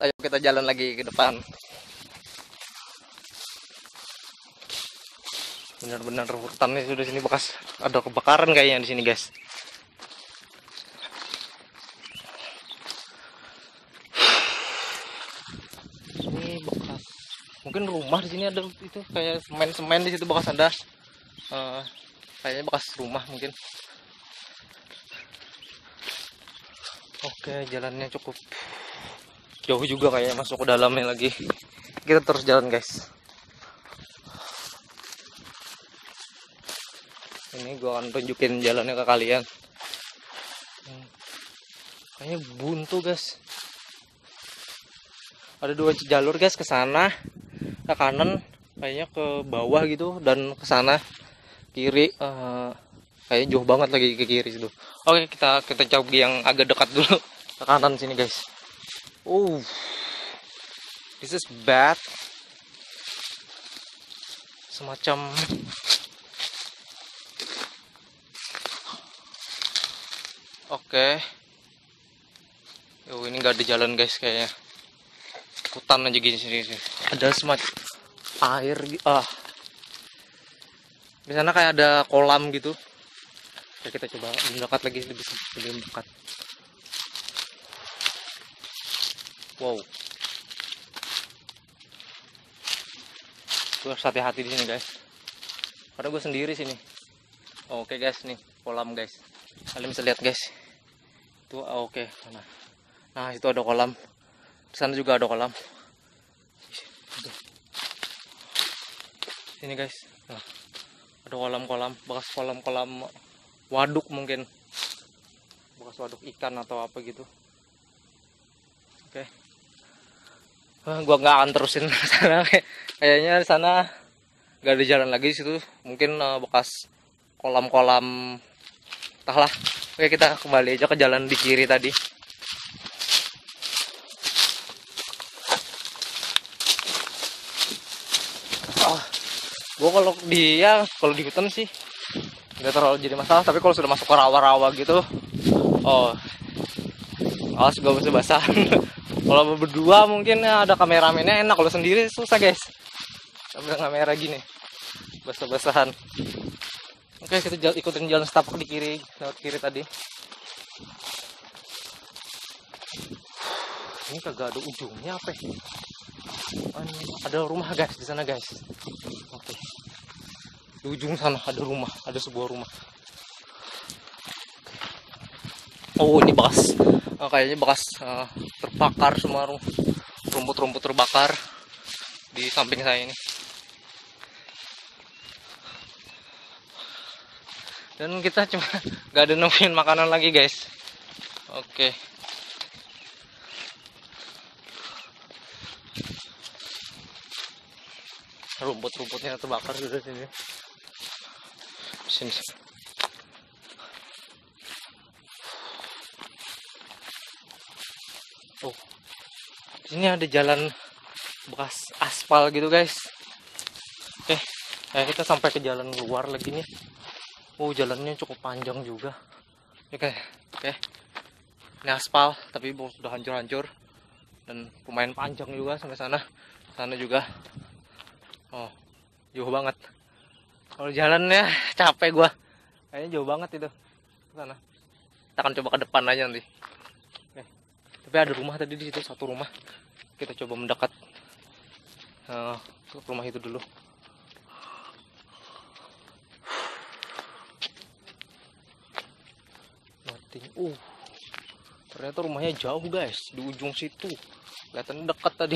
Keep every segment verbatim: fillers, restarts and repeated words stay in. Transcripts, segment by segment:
Ayo kita jalan lagi ke depan. Benar-benar hutannya sudah sini, bekas ada kebakaran kayaknya di sini guys. Ini bekas, mungkin rumah di sini ada itu kayak semen-semen di situ bekas ada. Uh, kayaknya bekas rumah mungkin. Oke, jalannya cukup jauh juga kayaknya masuk ke dalamnya lagi. Kita terus jalan guys. Ini gua akan tunjukin jalannya ke kalian. Hmm. Kayaknya buntu guys. Ada dua jalur guys, ke sana, ke kanan, kayaknya ke bawah gitu, dan ke sana kiri. Uh, kayaknya jauh banget lagi ke kiri situ. Oke, kita kita coba yang agak dekat dulu, ke kanan sini guys. Oh, this is bad. Semacam Oke. Yo, ini nggak ada jalan guys, kayaknya hutan aja gini sini. Ada semacam air ah. Di sana kayak ada kolam gitu. Ya, kita coba mendekat lagi, lebih lebih dekat. Wow. Gue harus hati-hati di sini guys. Karena gue sendiri sini. Oke guys, nih kolam guys. Kalian bisa lihat guys. Itu oh, oke. Nah. Nah, itu ada kolam. Di sana juga ada kolam. Sini guys. Nah, ada kolam-kolam, bekas kolam-kolam waduk mungkin. Bekas waduk ikan atau apa gitu. Oke. Wah, gua nggak akan terusin sana. Kayaknya di sana nggak ada jalan lagi di situ. Mungkin uh, bekas kolam-kolam, entahlah. Oke, kita kembali aja ke jalan di kiri tadi. Oh, gua kalau dia kalau di hutan sih nggak terlalu jadi masalah, tapi kalau sudah masuk ke rawa-rawa gitu, oh, awas gua basah-basah. Kalau berdua mungkin ada kameramennya enak, kalau sendiri susah guys. Sambil kamera gini, basah-basahan. Oke, kita jalan, ikutin jalan setapak di kiri, lewat kiri tadi. Ini kagak ada ujungnya apa? Ada rumah guys di sana guys. Oke. Di ujung sana ada rumah, ada sebuah rumah. Oh, ini bekas, uh, kayaknya bekas uh, terbakar semua, rumput-rumput terbakar di samping saya ini. Dan kita cuma nggak ada nemuin makanan lagi guys. Oke. Rumput-rumputnya terbakar juga sini. Sini. Oh, sini ada jalan bekas aspal gitu guys. Oke, eh, kita sampai ke jalan luar lagi nih. Oh, jalannya cukup panjang juga. Oke, oke. Ini aspal, tapi sudah hancur-hancur dan lumayan panjang juga sampai sana. Sana juga. Oh, jauh banget. Kalau jalannya capek gua. Kayaknya jauh banget itu. Sana. Kita akan coba ke depan aja nanti. Oke. Tapi ada rumah tadi di situ, satu rumah. Kita coba mendekat uh, ke rumah itu dulu. Uh, ternyata rumahnya jauh guys, di ujung situ. Kelihatan dekat tadi.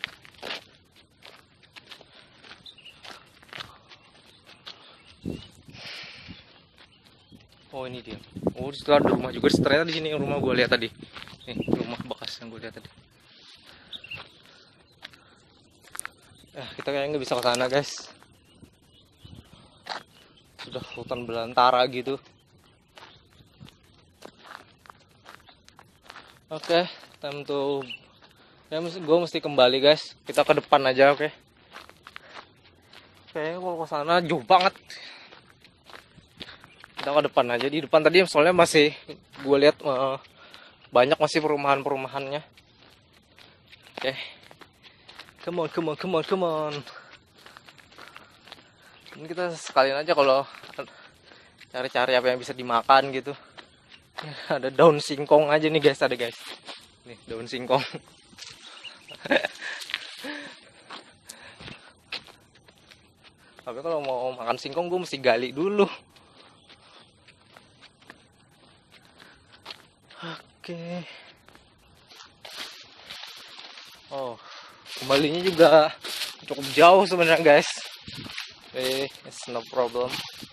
Oh, ini dia. Oh, di situ ada rumah juga. Ternyata di sini rumah gue lihat tadi. Nih, rumah bekas yang gue lihat tadi. Eh, kita kayaknya nggak bisa ke sana guys. Sudah hutan belantara gitu. Oke, okay, time to ya gue mesti kembali guys. Kita ke depan aja, oke. Okay? Kayaknya kalau ke sana jauh banget. Kita ke depan aja. Di depan tadi soalnya masih gue lihat uh, banyak masih perumahan-perumahannya. Oke. Come on, come on, come on, come on. Ini kita sekalian aja kalau cari-cari apa yang bisa dimakan gitu. Ada daun singkong aja nih guys, ada guys. Nih daun singkong. Tapi kalau mau makan singkong gue mesti gali dulu. Oke. Oh, kembalinya juga cukup jauh sebenarnya guys. Eh, it's no problem.